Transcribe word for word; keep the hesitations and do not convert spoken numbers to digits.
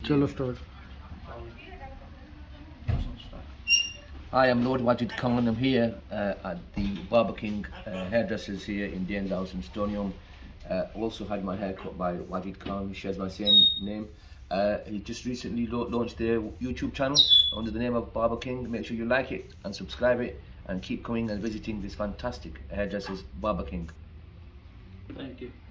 Chalo start. Hi, I'm Lord Wajid Khan. I'm here uh, at the Barber King uh, hairdressers here in Danes House in Stonium. Uh, also had my hair cut by Wajid Khan, who shares my same name. Uh, he just recently launched their YouTube channel under the name of Barber King. Make sure you like it and subscribe it and keep coming and visiting this fantastic hairdressers Barber King. Thank you.